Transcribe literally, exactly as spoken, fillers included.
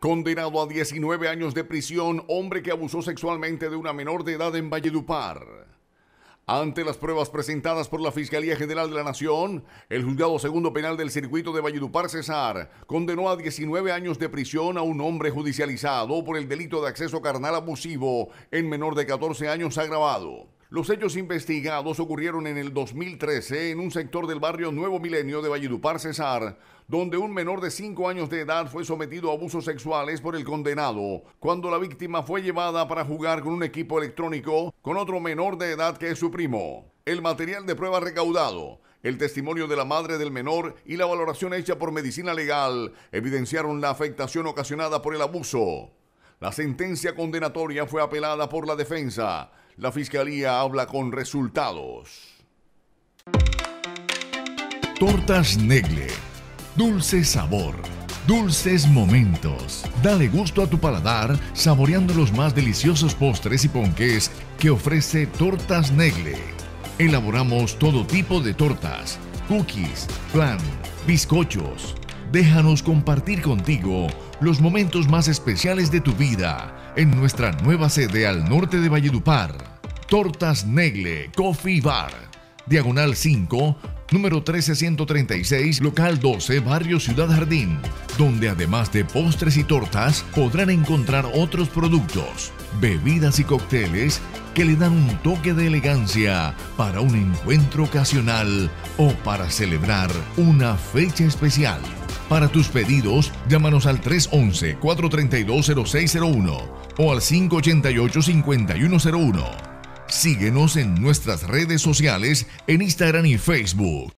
Condenado a diecinueve años de prisión, hombre que abusó sexualmente de una menor de edad en Valledupar. Ante las pruebas presentadas por la Fiscalía General de la Nación, el Juzgado Segundo Penal del Circuito de Valledupar, Cesar, condenó a diecinueve años de prisión a un hombre judicializado por el delito de acceso carnal abusivo en menor de catorce años agravado. Los hechos investigados ocurrieron en el dos mil trece en un sector del barrio Nuevo Milenio de Valledupar, Cesar, donde un menor de cinco años de edad fue sometido a abusos sexuales por el condenado, cuando la víctima fue llevada para jugar con un equipo electrónico con otro menor de edad que es su primo. El material de prueba recaudado, el testimonio de la madre del menor y la valoración hecha por medicina legal evidenciaron la afectación ocasionada por el abuso. La sentencia condenatoria fue apelada por la defensa. La Fiscalía habla con resultados. Tortas Negle. Dulce sabor. Dulces momentos. Dale gusto a tu paladar saboreando los más deliciosos postres y ponqués que ofrece Tortas Negle. Elaboramos todo tipo de tortas, cookies, flan, bizcochos. Déjanos compartir contigo los momentos más especiales de tu vida en nuestra nueva sede al norte de Valledupar. Tortas Negle Coffee Bar, Diagonal cinco, número trece ciento treinta y seis, local doce, barrio Ciudad Jardín, donde además de postres y tortas podrán encontrar otros productos, bebidas y cócteles que le dan un toque de elegancia para un encuentro ocasional o para celebrar una fecha especial. Para tus pedidos, llámanos al tres once, cuatro treinta y dos, cero seis cero uno o al cinco ochenta y ocho, cincuenta y uno cero uno. Síguenos en nuestras redes sociales en Instagram y Facebook.